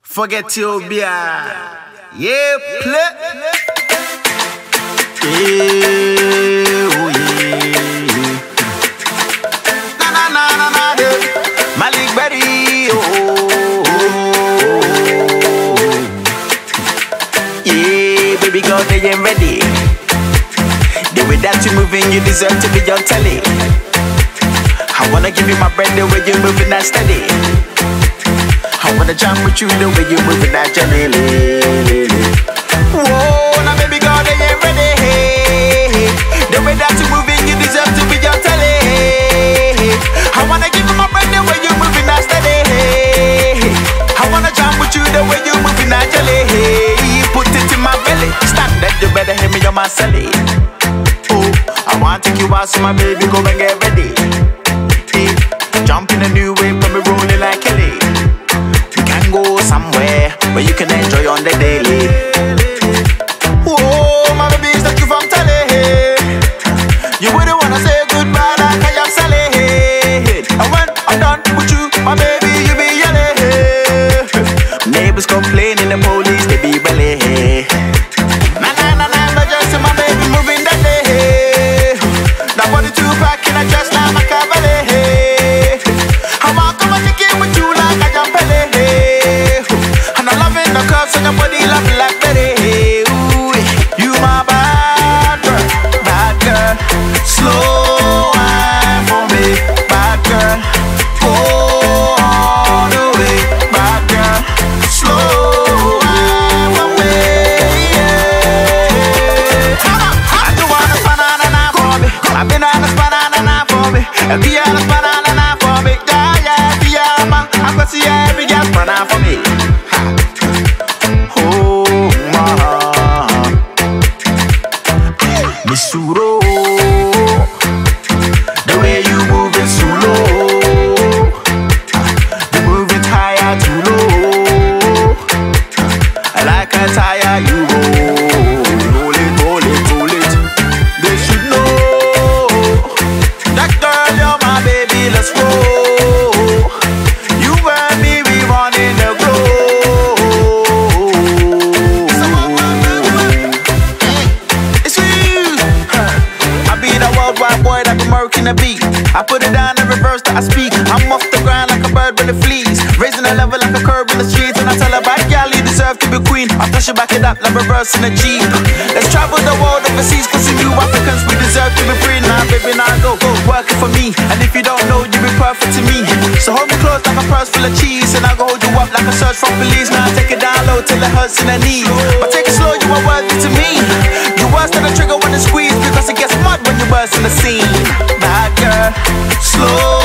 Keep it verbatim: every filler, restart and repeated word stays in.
Forget Ethiopia. Yeah, play. Yeah, oh yeah. Na na na na na. Maleek Berry. Oh, oh, oh. Yeah, baby girl, they ain't ready. The way that you moving, you deserve to be on telly. I wanna give you my bread the way you're moving that steady. I wanna jump with you the way you're moving that jelly. Whoa, now baby girl, they ain't ready. The way that you're moving, you deserve to be on telly. I wanna give you my bread the way you're moving that steady. I wanna jump with you the way you're moving that jelly. Put it in my belly, stand there, you better hear me on my celly. Oh, I wanna take you out, so my baby, go and get ready. Hey, jump in a new way, put me rolling like Kelly. We can go somewhere where you can enjoy on the daily. Oh, my baby, is that you from telly? You wouldn't wanna say goodbye like I am selling. And when I'm done with you, my baby, you be yelling. Neighbors complaining, the police, they be belly. Na na na na, but just see my baby moving that day. That body two pack in a dress like my cavalry. I want to come and kick it with you like I am Pele. And I'm loving the curves on your body like Maleek Berry. Ooh, you my bad girl, bad girl. Slow wine for me, bad girl. Go all the way, bad girl. Slow wine for me, yeah. I do want a banana for me. I've been on a banana for me. I'll be on a banana for me. Yeah, yeah, yeah, man. I'm gonna see every girl banana for me. Oh, my. Miss Suro, the way you move it so low, you move it higher too low. I like a tire you go. Roll it, roll it, roll it. They should know that girl, you're my baby. Let's go. You and me, we running the globe. It's you. I be the worldwide boy that be murking the beat. I put it down in reverse that I speak. I'm off the ground like a bird with the fleas, raising a level like a curb in the streets. And I tell her bad gal, you deserve to be queen. I touch you back it up like reverse in a Jeep. Let's travel the world overseas, cause in you Africans we deserve to be free. Now baby, now go, go, work it for me. And if you don't know, you be perfect to me. So hold me close like a purse full of cheese, and I go hold you up like a search from police. Now I take it down low till it hurts in the knee. But take it slow, you are worthy to me. You worse than a trigger when it squeeze, because it gets mud when you burst in the scene. Bad girl, slow